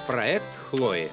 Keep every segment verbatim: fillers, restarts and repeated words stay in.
Проект Хлои.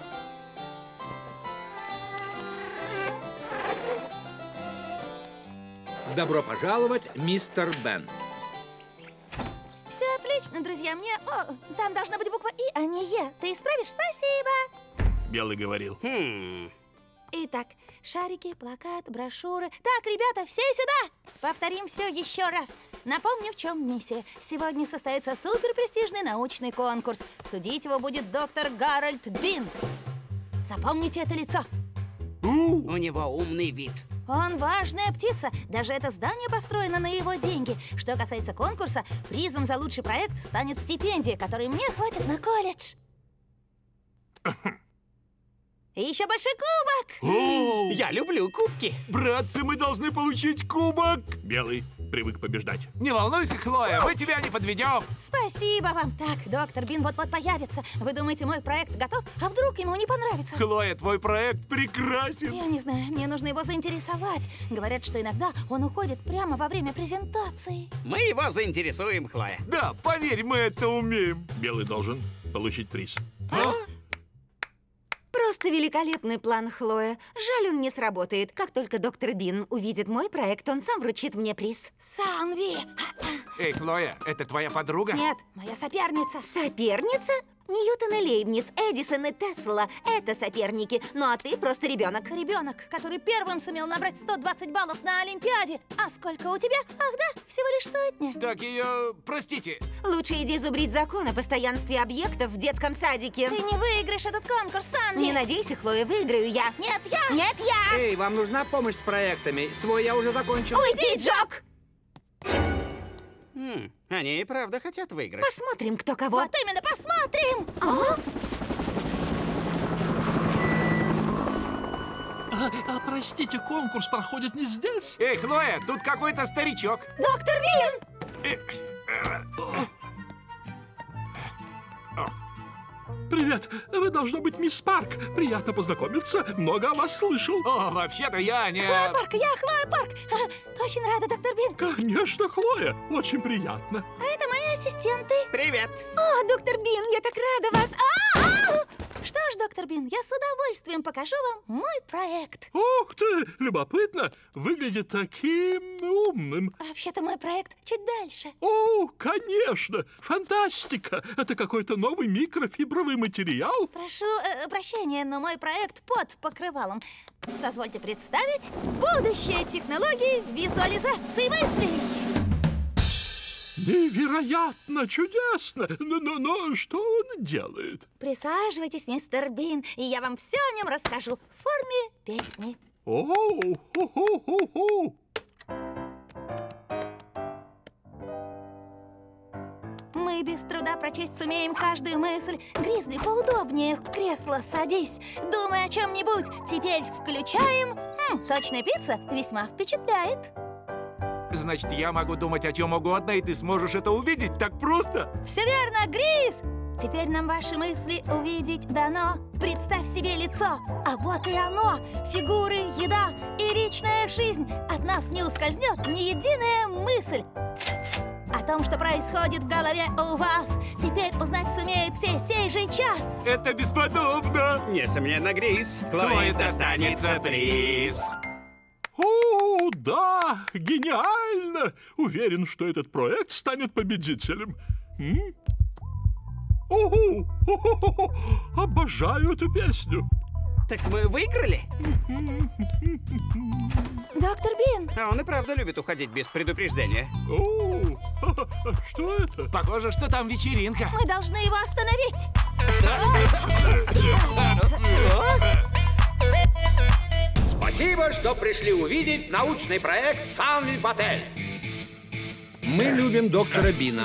Добро пожаловать, мистер Бен. Все отлично, друзья. Мне... О, там должна быть буква И, а не Е. Ты исправишь? Спасибо. Белый говорил. Хм. Итак, шарики, плакат, брошюры. Так, ребята, все сюда! Повторим все еще раз. Напомню, в чем миссия. Сегодня состоится суперпрестижный научный конкурс. Судить его будет доктор Гарольд Бин. Запомните это лицо. У него умный вид. Он важная птица. Даже это здание построено на его деньги. Что касается конкурса, призом за лучший проект станет стипендия, которой мне хватит на колледж. И еще большой кубок! О, Я люблю кубки. братцы, мы должны получить кубок. Белый привык побеждать. Не волнуйся, Хлоя, мы тебя не подведем. Спасибо вам. Так, доктор Бин вот-вот появится. Вы думаете, мой проект готов? А вдруг ему не понравится? Хлоя, твой проект прекрасен. Я не знаю, мне нужно его заинтересовать. Говорят, что иногда он уходит прямо во время презентации. Мы его заинтересуем, Хлоя. Да, поверь, мы это умеем. Белый должен получить приз. А? Просто великолепный план, Хлоя. Жаль, он не сработает. Как только доктор Бин увидит мой проект, он сам вручит мне приз. Санви! Эй, Хлоя, это твоя подруга? Нет, моя соперница. Соперница? Ньютон и Лейбниц, Эдисон и Тесла — это соперники. Ну а ты просто ребенок. Ребенок, который первым сумел набрать сто двадцать баллов на Олимпиаде. А сколько у тебя? Ах да, всего лишь сотня. Так ее... Простите. Лучше иди зубрить закон о постоянстве объектов в детском садике. Ты не выиграешь этот конкурс, Санви. Не надейся, Хлоя, выиграю я. Нет, я! Нет, я! Эй, вам нужна помощь с проектами? Свой я уже закончил. Уйди, Джок! Хм, они и правда хотят выиграть. Посмотрим, кто кого. Вот именно, посмотрим! А? А, а, простите, конкурс проходит не здесь? Эй, Хлоя, тут какой-то старичок. Доктор Бин! Привет, вы должно быть мисс Парк. Приятно познакомиться, много о вас слышал. О, вообще-то я не... Хлоя Парк, я Хлоя Парк. А, очень рада, доктор Бин. Конечно, Хлоя, очень приятно. А это мои ассистенты. Привет. О, доктор Бин, я так рада вас! А-а-а! Что ж, доктор Бин, я с удовольствием покажу вам мой проект. Ух ты, любопытно, выглядит таким умным. Вообще-то мой проект чуть дальше. О, конечно, фантастика. Это какой-то новый микрофибровый материал. Прошу э, прощения, но мой проект под покрывалом. Позвольте представить будущее технологии визуализации мыслей. Невероятно, чудесно. Но, но, но что он делает? Присаживайтесь, мистер Бин, и я вам все о нем расскажу в форме песни. О, хо-хо-хо-хо. Мы без труда прочесть сумеем каждую мысль. Гризли, поудобнее в кресло садись. Думай о чем-нибудь. Теперь включаем. М, сочная пицца весьма впечатляет. Значит, я могу думать о чем угодно, и ты сможешь это увидеть так просто? Все верно, Гриз! Теперь нам ваши мысли увидеть дано. Представь себе лицо, а вот и оно. Фигуры, еда и личная жизнь. От нас не ускользнет ни единая мысль. О том, что происходит в голове у вас, теперь узнать сумеют все сей же час. Это бесподобно! Несомненно, Грис. Хлое Хлое достанется достанется приз. О, да, гениально! Уверен, что этот проект станет победителем. М? Ого, хо-хо-хо, обожаю эту песню. Так мы выиграли? Доктор Бин! А он и правда любит уходить без предупреждения. О, а что это? Похоже, что там вечеринка. Мы должны его остановить. Спасибо, что пришли увидеть научный проект Санви Патель. Мы любим доктора Бина.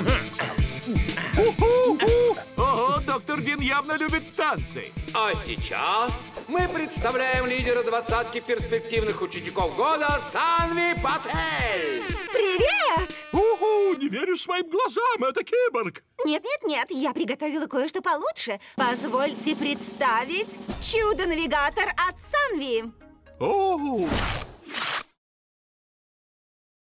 Ого, доктор Бин явно любит танцы. А сейчас мы представляем лидера двадцатки перспективных учеников года Санви Патель. Привет! Ого, не верю своим глазам, это киборг. Нет-нет-нет, я приготовила кое-что получше. Позвольте представить чудо-навигатор от Санви. О,